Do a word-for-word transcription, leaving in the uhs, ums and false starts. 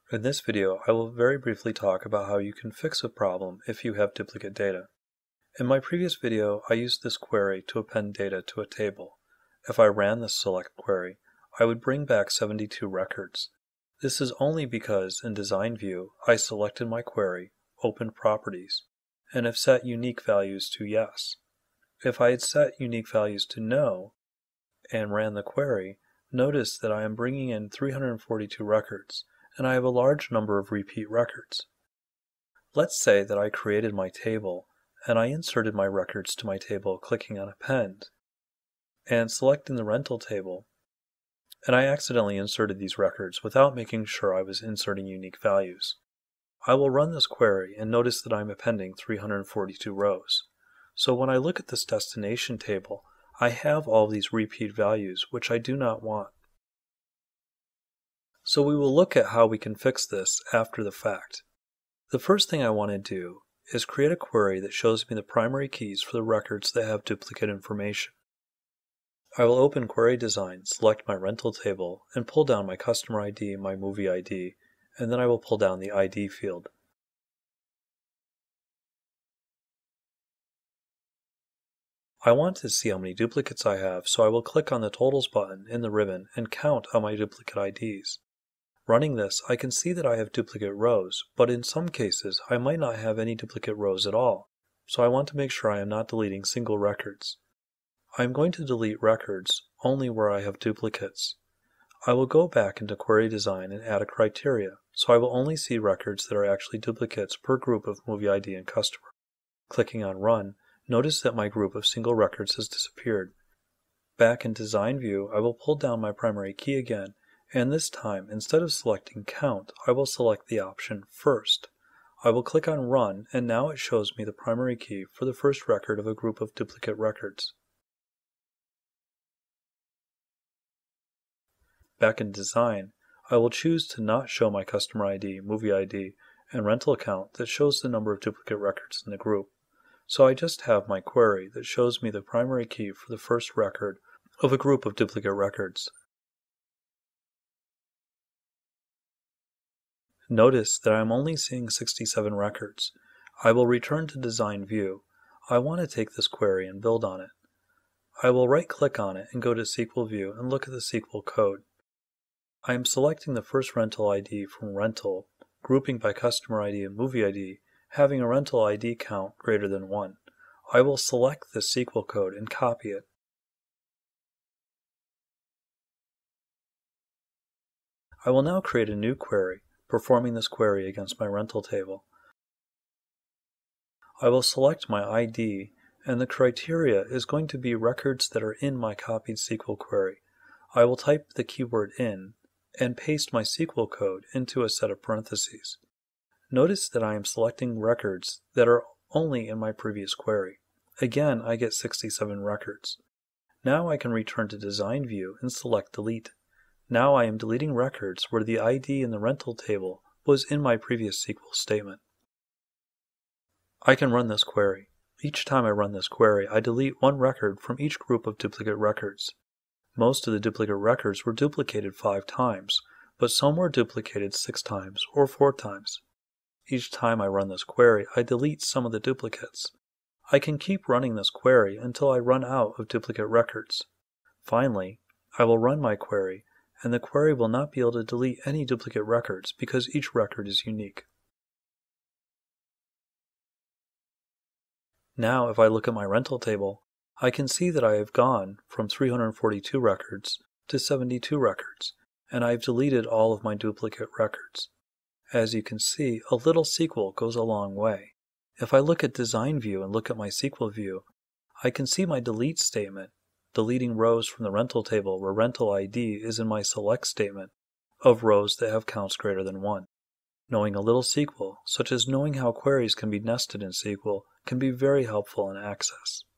In this video, I will very briefly talk about how you can fix a problem if you have duplicate data. In my previous video, I used this query to append data to a table. If I ran this select query, I would bring back seventy-two records. This is only because in Design View, I selected my query, opened Properties, and have set unique values to yes. If I had set unique values to no and ran the query, notice that I am bringing in three hundred forty-two records, and I have a large number of repeat records. Let's say that I created my table and I inserted my records to my table clicking on Append and selecting the rental table, and I accidentally inserted these records without making sure I was inserting unique values. I will run this query and notice that I'm appending three hundred forty-two rows. So when I look at this destination table, I have all these repeat values which I do not want. So we will look at how we can fix this after the fact. The first thing I want to do is create a query that shows me the primary keys for the records that have duplicate information. I will open Query Design, select my rental table, and pull down my customer I D and my movie I D, and then I will pull down the I D field. I want to see how many duplicates I have, so I will click on the Totals button in the ribbon and count on my duplicate I Ds. Running this, I can see that I have duplicate rows, but in some cases I might not have any duplicate rows at all, so I want to make sure I am not deleting single records. I am going to delete records only where I have duplicates. I will go back into Query Design and add a criteria, so I will only see records that are actually duplicates per group of movie I D and customer. Clicking on Run, notice that my group of single records has disappeared. Back in Design View, I will pull down my primary key again, and this time, instead of selecting Count, I will select the option First. I will click on Run, and now it shows me the primary key for the first record of a group of duplicate records. Back in Design, I will choose to not show my customer I D, movie I D, and rental account that shows the number of duplicate records in the group. So I just have my query that shows me the primary key for the first record of a group of duplicate records. Notice that I am only seeing sixty-seven records. I will return to Design View. I want to take this query and build on it. I will right-click on it and go to S Q L View and look at the S Q L code. I am selecting the first rental I D from Rental, grouping by customer I D and movie I D, having a rental I D count greater than one. I will select this S Q L code and copy it. I will now create a new query, performing this query against my rental table. I will select my I D, and the criteria is going to be records that are in my copied S Q L query. I will type the keyword in and paste my S Q L code into a set of parentheses. Notice that I am selecting records that are only in my previous query. Again, I get sixty-seven records. Now I can return to Design View and select Delete. Now I am deleting records where the I D in the rental table was in my previous S Q L statement. I can run this query. Each time I run this query, I delete one record from each group of duplicate records. Most of the duplicate records were duplicated five times, but some were duplicated six times or four times. Each time I run this query, I delete some of the duplicates. I can keep running this query until I run out of duplicate records. Finally, I will run my query, and the query will not be able to delete any duplicate records because each record is unique. Now, if I look at my rental table, I can see that I have gone from three hundred forty-two records to seventy-two records, and I have deleted all of my duplicate records. As you can see, a little S Q L goes a long way. If I look at Design View and look at my S Q L View, I can see my delete statement, deleting rows from the rental table where rental I D is in my select statement of rows that have counts greater than one. Knowing a little S Q L, such as knowing how queries can be nested in S Q L, can be very helpful in Access.